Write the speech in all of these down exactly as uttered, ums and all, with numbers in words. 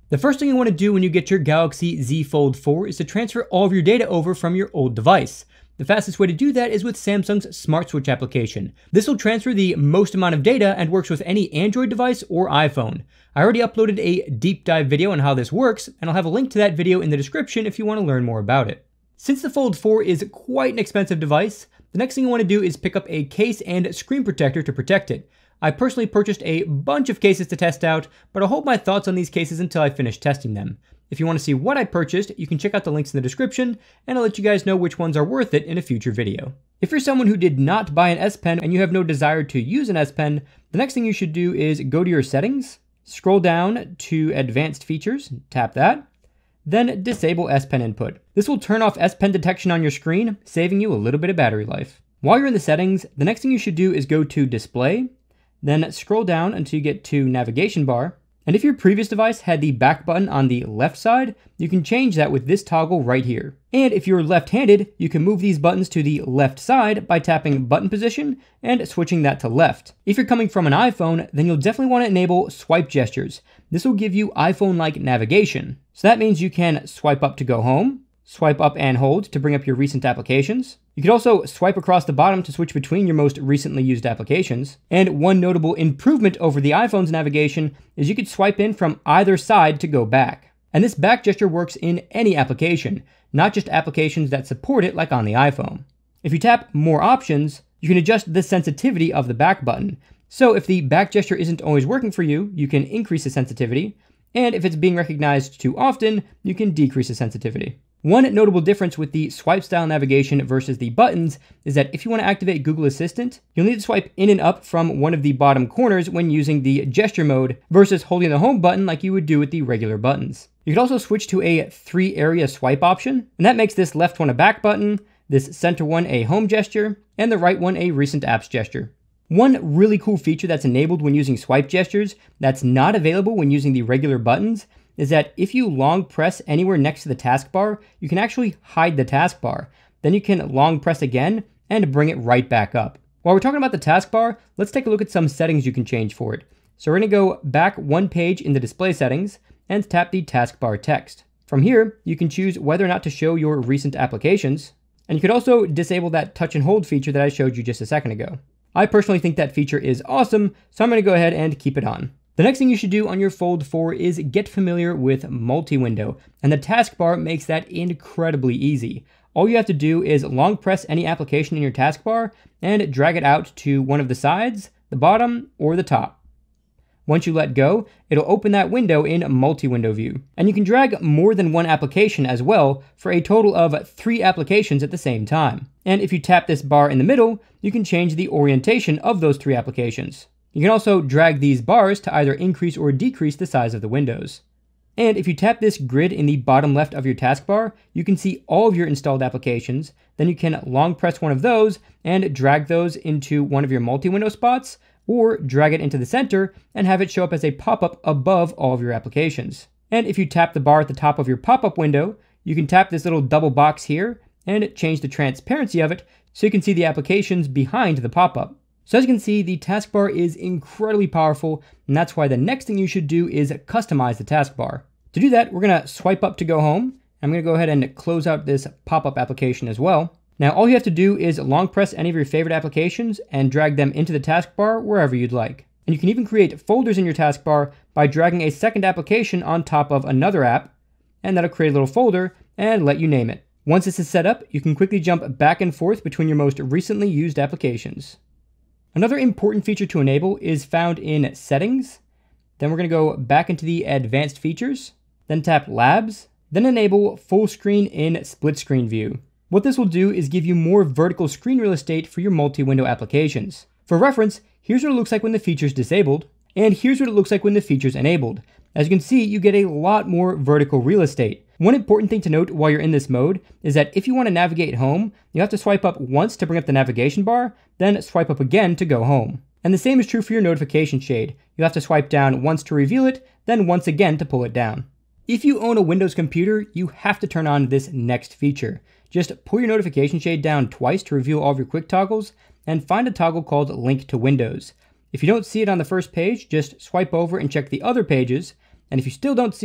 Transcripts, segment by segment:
The first thing you want to do when you get your Galaxy Z Fold four is to transfer all of your data over from your old device. The fastest way to do that is with Samsung's Smart Switch application. This will transfer the most amount of data and works with any Android device or iPhone. I already uploaded a deep dive video on how this works, and I'll have a link to that video in the description if you want to learn more about it. Since the Fold four is quite an expensive device, the next thing you want to do is pick up a case and screen protector to protect it. I personally purchased a bunch of cases to test out, but I'll hold my thoughts on these cases until I finish testing them. If you want to see what I purchased, you can check out the links in the description, and I'll let you guys know which ones are worth it in a future video. If you're someone who did not buy an S Pen and you have no desire to use an S Pen, the next thing you should do is go to your settings, scroll down to advanced features, tap that, then disable S Pen input. This will turn off S Pen detection on your screen, saving you a little bit of battery life. While you're in the settings, the next thing you should do is go to display, then scroll down until you get to navigation bar. And if your previous device had the back button on the left side, you can change that with this toggle right here. And if you're left-handed, you can move these buttons to the left side by tapping button position and switching that to left. If you're coming from an iPhone, then you'll definitely want to enable swipe gestures. This will give you iPhone-like navigation. So that means you can swipe up to go home, swipe up and hold to bring up your recent applications. You could also swipe across the bottom to switch between your most recently used applications. And one notable improvement over the iPhone's navigation is you could swipe in from either side to go back. And this back gesture works in any application, not just applications that support it like on the iPhone. If you tap more options, you can adjust the sensitivity of the back button. So if the back gesture isn't always working for you, you can increase the sensitivity. And if it's being recognized too often, you can decrease the sensitivity. One notable difference with the swipe style navigation versus the buttons is that if you want to activate Google Assistant, you'll need to swipe in and up from one of the bottom corners when using the gesture mode versus holding the home button like you would do with the regular buttons. You could also switch to a three area swipe option, and that makes this left one a back button, this center one a home gesture, and the right one a recent apps gesture. One really cool feature that's enabled when using swipe gestures that's not available when using the regular buttons is that if you long press anywhere next to the taskbar, you can actually hide the taskbar. Then you can long press again and bring it right back up. While we're talking about the taskbar, let's take a look at some settings you can change for it. So we're gonna go back one page in the display settings and tap the taskbar text. From here, you can choose whether or not to show your recent applications. And you could also disable that touch and hold feature that I showed you just a second ago. I personally think that feature is awesome, so I'm gonna go ahead and keep it on. The next thing you should do on your Fold four is get familiar with multi-window, and the taskbar makes that incredibly easy. All you have to do is long press any application in your taskbar and drag it out to one of the sides, the bottom, or the top. Once you let go, it'll open that window in multi-window view. And you can drag more than one application as well for a total of three applications at the same time. And if you tap this bar in the middle, you can change the orientation of those three applications. You can also drag these bars to either increase or decrease the size of the windows. And if you tap this grid in the bottom left of your taskbar, you can see all of your installed applications. Then you can long press one of those and drag those into one of your multi-window spots, or drag it into the center and have it show up as a pop-up above all of your applications. And if you tap the bar at the top of your pop-up window, you can tap this little double box here and change the transparency of it so you can see the applications behind the pop-up. So as you can see, the taskbar is incredibly powerful, and that's why the next thing you should do is customize the taskbar. To do that, we're gonna swipe up to go home. I'm gonna go ahead and close out this pop-up application as well. Now, all you have to do is long press any of your favorite applications and drag them into the taskbar wherever you'd like. And you can even create folders in your taskbar by dragging a second application on top of another app, and that'll create a little folder and let you name it. Once this is set up, you can quickly jump back and forth between your most recently used applications. Another important feature to enable is found in Settings. Then we're going to go back into the Advanced Features, then tap Labs, then enable Full Screen in Split Screen View. What this will do is give you more vertical screen real estate for your multi-window applications. For reference, here's what it looks like when the feature's disabled, and here's what it looks like when the feature's enabled. As you can see, you get a lot more vertical real estate. One important thing to note while you're in this mode is that if you want to navigate home, you have to swipe up once to bring up the navigation bar, then swipe up again to go home. And the same is true for your notification shade. You'll have to swipe down once to reveal it, then once again to pull it down. If you own a Windows computer, you have to turn on this next feature. Just pull your notification shade down twice to reveal all of your quick toggles, and find a toggle called Link to Windows. If you don't see it on the first page, just swipe over and check the other pages, and if you still don't see it,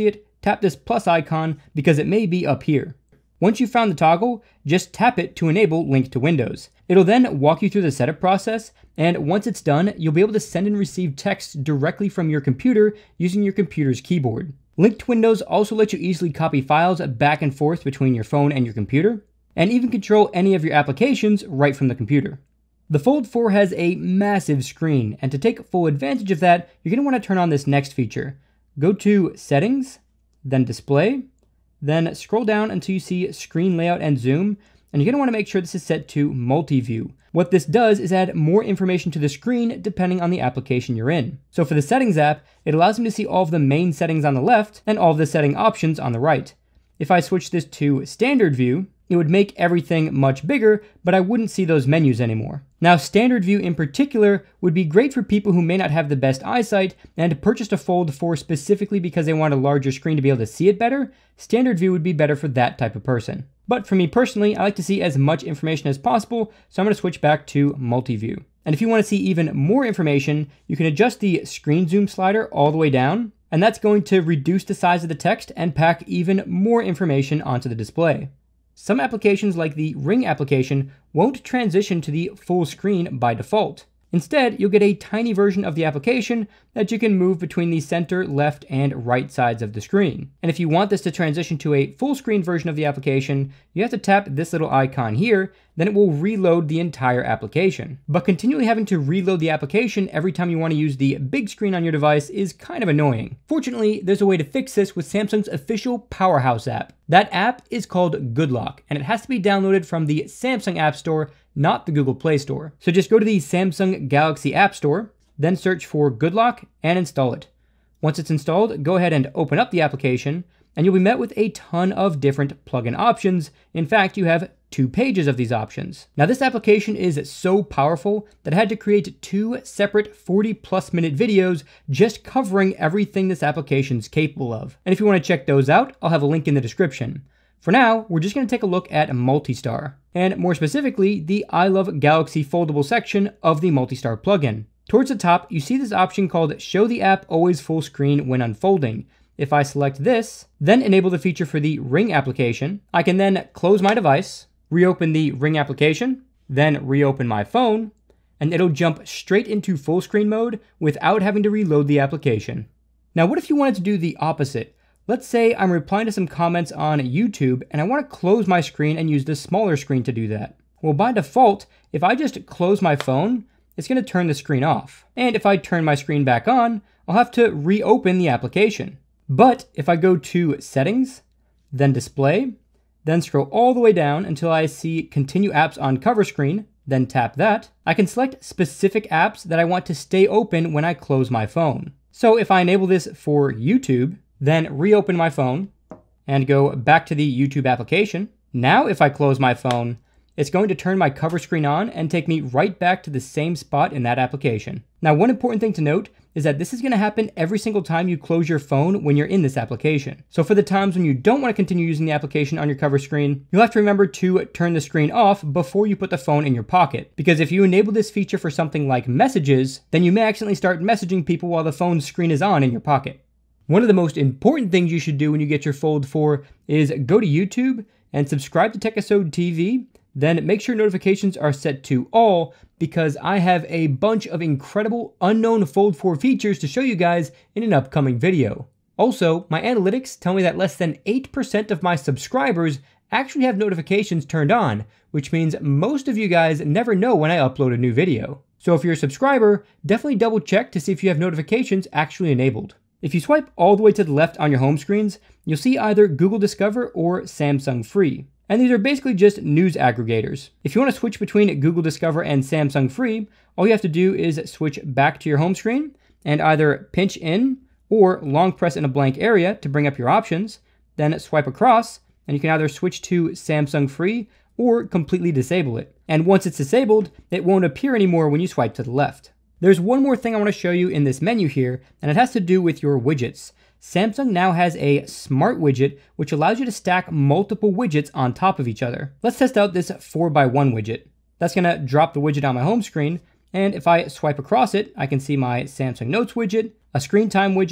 tap this plus icon because it may be up here. Once you've found the toggle, just tap it to enable Link to Windows. It'll then walk you through the setup process, and once it's done, you'll be able to send and receive text directly from your computer using your computer's keyboard. Link to Windows also lets you easily copy files back and forth between your phone and your computer, and even control any of your applications right from the computer. The Fold four has a massive screen, and to take full advantage of that, you're going to want to turn on this next feature. Go to Settings, then Display, then scroll down until you see Screen Layout and Zoom, and you're going to want to make sure this is set to Multi-View. What this does is add more information to the screen depending on the application you're in. So for the Settings app, it allows me to see all of the main settings on the left and all of the setting options on the right. If I switch this to Standard View, it would make everything much bigger, but I wouldn't see those menus anymore. Now, Standard View in particular would be great for people who may not have the best eyesight and purchased a Fold four specifically because they want a larger screen to be able to see it better. Standard View would be better for that type of person. But for me personally, I like to see as much information as possible, so I'm going to switch back to Multi-View. And if you want to see even more information, you can adjust the screen zoom slider all the way down, and that's going to reduce the size of the text and pack even more information onto the display. Some applications like the Ring application won't transition to the full screen by default. Instead, you'll get a tiny version of the application that you can move between the center, left, and right sides of the screen. And if you want this to transition to a full screen version of the application, you have to tap this little icon here, then it will reload the entire application. But continually having to reload the application every time you want to use the big screen on your device is kind of annoying. Fortunately, there's a way to fix this with Samsung's official Powerhouse app. That app is called Good Lock, and it has to be downloaded from the Samsung App Store, not the Google Play Store. So just go to the Samsung Galaxy App Store, then search for Good Lock and install it. Once it's installed, go ahead and open up the application, and you'll be met with a ton of different plugin options. In fact, you have two pages of these options. Now, this application is so powerful that I had to create two separate forty plus minute videos just covering everything this application is capable of. And if you want to check those out, I'll have a link in the description. For now, we're just going to take a look at Multistar, and more specifically, the I Love Galaxy Foldable section of the Multistar plugin. Towards the top, you see this option called Show the app always full screen when unfolding. If I select this, then enable the feature for the Ring application, I can then close my device, reopen the Ring application, then reopen my phone, and it'll jump straight into full screen mode without having to reload the application. Now, what if you wanted to do the opposite? Let's say I'm replying to some comments on YouTube and I want to close my screen and use the smaller screen to do that. Well, by default, if I just close my phone, it's going to turn the screen off. And if I turn my screen back on, I'll have to reopen the application. But if I go to Settings, then Display, then scroll all the way down until I see Continue Apps on Cover Screen, then tap that, I can select specific apps that I want to stay open when I close my phone. So if I enable this for YouTube, then reopen my phone and go back to the YouTube application, now if I close my phone, it's going to turn my cover screen on and take me right back to the same spot in that application. Now, one important thing to note is that this is going to happen every single time you close your phone when you're in this application. So for the times when you don't want to continue using the application on your cover screen, you'll have to remember to turn the screen off before you put the phone in your pocket. Because if you enable this feature for something like messages, then you may accidentally start messaging people while the phone's screen is on in your pocket. One of the most important things you should do when you get your Fold four is go to YouTube and subscribe to Taskbar T V. Then make sure notifications are set to all, because I have a bunch of incredible unknown Fold four features to show you guys in an upcoming video. Also, my analytics tell me that less than eight percent of my subscribers actually have notifications turned on, which means most of you guys never know when I upload a new video. So if you're a subscriber, definitely double check to see if you have notifications actually enabled. If you swipe all the way to the left on your home screens, you'll see either Google Discover or Samsung Free. And these are basically just news aggregators. If you want to switch between Google Discover and Samsung Free, all you have to do is switch back to your home screen and either pinch in or long press in a blank area to bring up your options, then swipe across, and you can either switch to Samsung Free or completely disable it. And once it's disabled, it won't appear anymore when you swipe to the left. There's one more thing I want to show you in this menu here, and it has to do with your widgets. Samsung now has a smart widget, which allows you to stack multiple widgets on top of each other. Let's test out this four by one widget. That's gonna drop the widget on my home screen, and if I swipe across it, I can see my Samsung Notes widget, a screen time widget,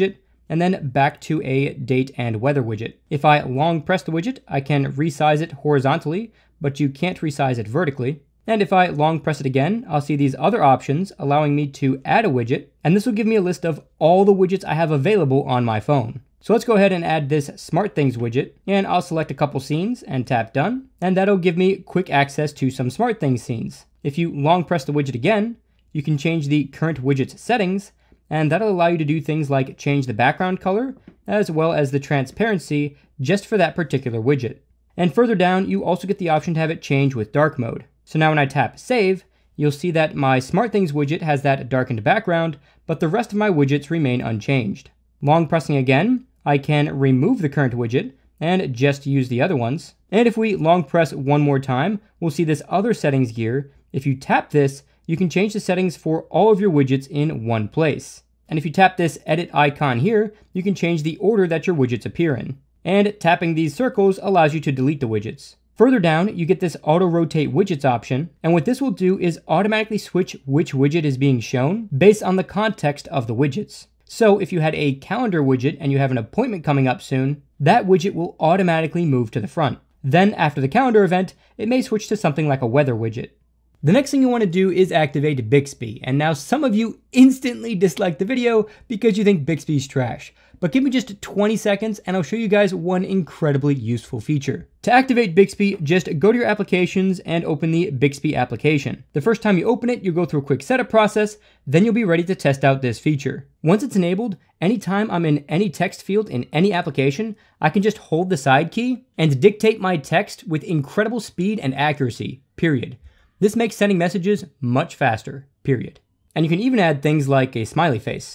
and then back to a date and weather widget. If I long press the widget, I can resize it horizontally, but you can't resize it vertically. And if I long press it again, I'll see these other options allowing me to add a widget, and this will give me a list of all the widgets I have available on my phone. So let's go ahead and add this Smart Things widget, and I'll select a couple scenes and tap Done, and that'll give me quick access to some Smart Things scenes. If you long press the widget again, you can change the current widget's settings, and that'll allow you to do things like change the background color, as well as the transparency just for that particular widget. And further down, you also get the option to have it change with dark mode. So now when I tap Save, you'll see that my Smart Things widget has that darkened background, but the rest of my widgets remain unchanged. Long pressing again, I can remove the current widget and just use the other ones. And if we long press one more time, we'll see this other settings gear. If you tap this, you can change the settings for all of your widgets in one place. And if you tap this edit icon here, you can change the order that your widgets appear in. And tapping these circles allows you to delete the widgets. Further down, you get this auto rotate widgets option, and what this will do is automatically switch which widget is being shown based on the context of the widgets. So if you had a calendar widget and you have an appointment coming up soon, that widget will automatically move to the front. Then after the calendar event, it may switch to something like a weather widget. The next thing you want to do is activate Bixby, and now some of you instantly dislike the video because you think Bixby's trash. But give me just twenty seconds and I'll show you guys one incredibly useful feature. To activate Bixby, just go to your applications and open the Bixby application. The first time you open it, you'll go through a quick setup process, then you'll be ready to test out this feature. Once it's enabled, anytime I'm in any text field in any application, I can just hold the side key and dictate my text with incredible speed and accuracy, period. This makes sending messages much faster, period. And you can even add things like a smiley face.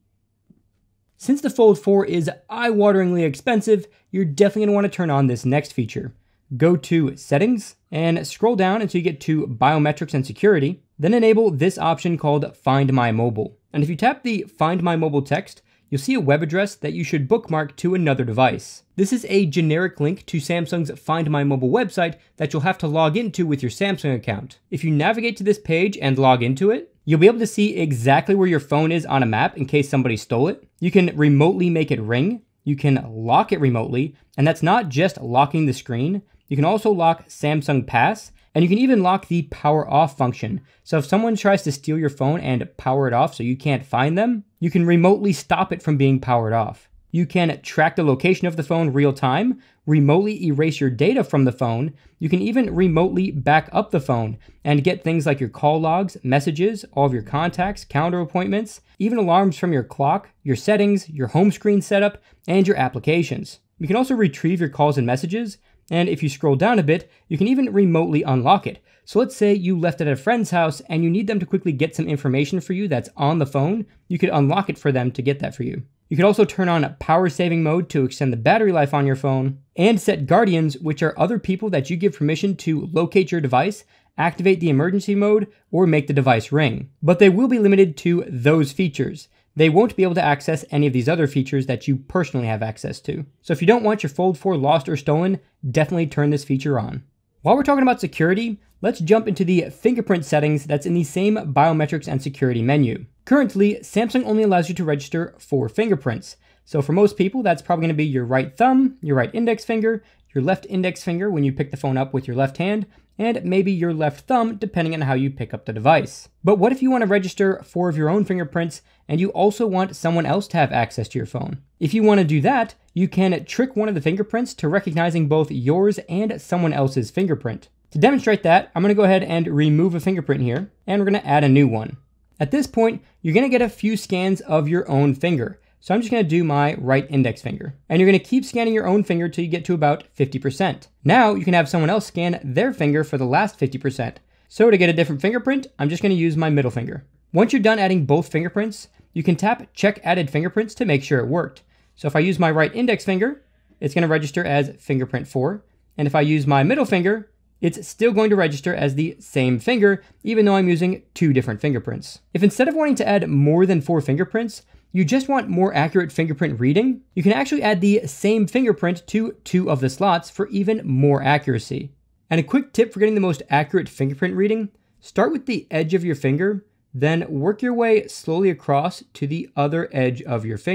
Since the Fold four is eye-wateringly expensive, you're definitely going to want to turn on this next feature. Go to Settings and scroll down until you get to Biometrics and Security, then enable this option called Find My Mobile. And if you tap the Find My Mobile text, you'll see a web address that you should bookmark to another device. This is a generic link to Samsung's Find My Mobile website that you'll have to log into with your Samsung account. If you navigate to this page and log into it, you'll be able to see exactly where your phone is on a map in case somebody stole it. You can remotely make it ring. You can lock it remotely, and that's not just locking the screen. You can also lock Samsung Pass, and you can even lock the power off function. So if someone tries to steal your phone and power it off so you can't find them, you can remotely stop it from being powered off. You can track the location of the phone real time, remotely erase your data from the phone. You can even remotely back up the phone and get things like your call logs, messages, all of your contacts, calendar appointments, even alarms from your clock, your settings, your home screen setup, and your applications. You can also retrieve your calls and messages, and if you scroll down a bit, you can even remotely unlock it. So let's say you left it at a friend's house and you need them to quickly get some information for you that's on the phone, you could unlock it for them to get that for you. You can also turn on power saving mode to extend the battery life on your phone, and set guardians, which are other people that you give permission to locate your device, activate the emergency mode, or make the device ring. But they will be limited to those features. They won't be able to access any of these other features that you personally have access to. So if you don't want your Fold four lost or stolen, definitely turn this feature on. While we're talking about security, let's jump into the fingerprint settings that's in the same biometrics and security menu. Currently, Samsung only allows you to register four fingerprints. So for most people, that's probably going to be your right thumb, your right index finger, your left index finger when you pick the phone up with your left hand, and maybe your left thumb depending on how you pick up the device. But what if you want to register four of your own fingerprints and you also want someone else to have access to your phone? If you want to do that, you can trick one of the fingerprints to recognizing both yours and someone else's fingerprint. To demonstrate that, I'm going to go ahead and remove a fingerprint here, and we're going to add a new one. At this point, you're going to get a few scans of your own finger. So I'm just going to do my right index finger. And you're going to keep scanning your own finger till you get to about fifty percent. Now you can have someone else scan their finger for the last fifty percent. So to get a different fingerprint, I'm just going to use my middle finger. Once you're done adding both fingerprints, you can tap Check Added Fingerprints to make sure it worked. So if I use my right index finger, it's going to register as fingerprint four. And if I use my middle finger, it's still going to register as the same finger, even though I'm using two different fingerprints. If instead of wanting to add more than four fingerprints, you just want more accurate fingerprint reading, you can actually add the same fingerprint to two of the slots for even more accuracy. And a quick tip for getting the most accurate fingerprint reading, start with the edge of your finger, then work your way slowly across to the other edge of your finger.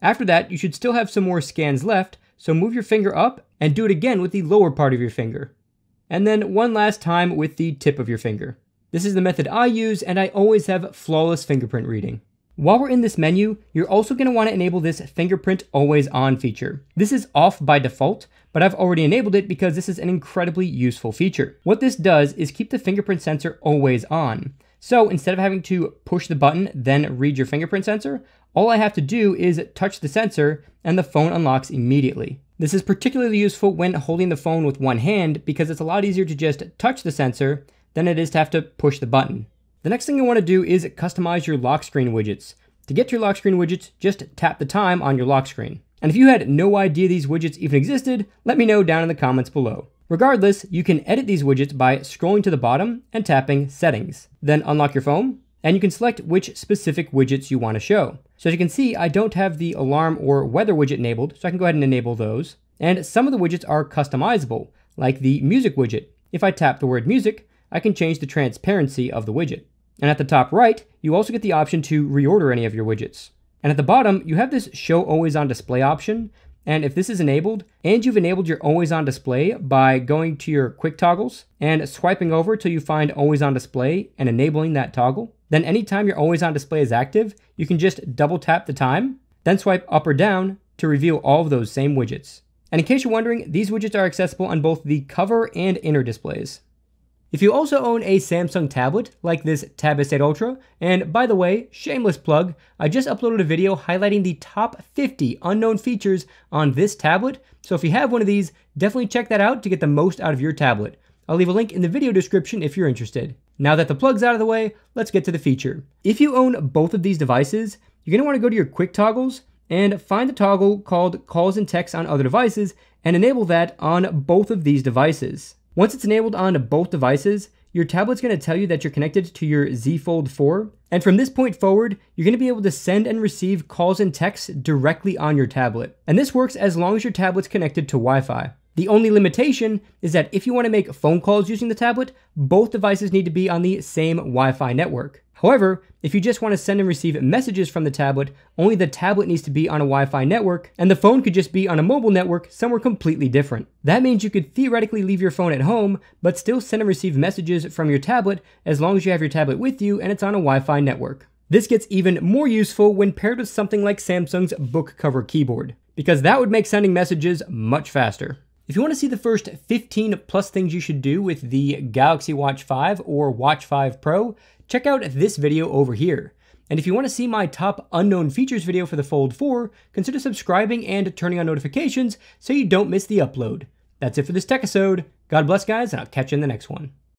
After that, you should still have some more scans left, so move your finger up and do it again with the lower part of your finger. And then one last time with the tip of your finger. This is the method I use, and I always have flawless fingerprint reading. While we're in this menu, you're also going to want to enable this fingerprint always on feature. This is off by default, but I've already enabled it because this is an incredibly useful feature. What this does is keep the fingerprint sensor always on. So instead of having to push the button, then read your fingerprint sensor, all I have to do is touch the sensor and the phone unlocks immediately. This is particularly useful when holding the phone with one hand because it's a lot easier to just touch the sensor than it is to have to push the button. The next thing you want to do is customize your lock screen widgets. To get to your lock screen widgets, just tap the time on your lock screen. And if you had no idea these widgets even existed, let me know down in the comments below. Regardless, you can edit these widgets by scrolling to the bottom and tapping Settings. Then unlock your phone, and you can select which specific widgets you want to show. So as you can see, I don't have the alarm or weather widget enabled, so I can go ahead and enable those. And some of the widgets are customizable, like the music widget. If I tap the word music, I can change the transparency of the widget. And at the top right, you also get the option to reorder any of your widgets. And at the bottom, you have this Show Always On Display option. And if this is enabled, and you've enabled your Always On Display by going to your quick toggles and swiping over till you find Always On Display and enabling that toggle, then anytime your Always On Display is active, you can just double tap the time, then swipe up or down to reveal all of those same widgets. And in case you're wondering, these widgets are accessible on both the cover and inner displays. If you also own a Samsung tablet, like this Tab S eight Ultra, and by the way, shameless plug, I just uploaded a video highlighting the top fifty unknown features on this tablet, so if you have one of these, definitely check that out to get the most out of your tablet. I'll leave a link in the video description if you're interested. Now that the plug's out of the way, let's get to the feature. If you own both of these devices, you're going to want to go to your quick toggles and find the toggle called Calls and Texts on Other Devices and enable that on both of these devices. Once it's enabled on both devices, your tablet's going to tell you that you're connected to your Z Fold four, and from this point forward, you're going to be able to send and receive calls and texts directly on your tablet. And this works as long as your tablet's connected to Wi-Fi. The only limitation is that if you want to make phone calls using the tablet, both devices need to be on the same Wi-Fi network. However, if you just want to send and receive messages from the tablet, only the tablet needs to be on a Wi-Fi network, and the phone could just be on a mobile network somewhere completely different. That means you could theoretically leave your phone at home, but still send and receive messages from your tablet as long as you have your tablet with you and it's on a Wi-Fi network. This gets even more useful when paired with something like Samsung's book cover keyboard, because that would make sending messages much faster. If you want to see the first fifteen plus things you should do with the Galaxy Watch five or Watch five Pro, check out this video over here. And if you want to see my top unknown features video for the Fold four, consider subscribing and turning on notifications so you don't miss the upload. That's it for this tech episode. God bless guys, and I'll catch you in the next one.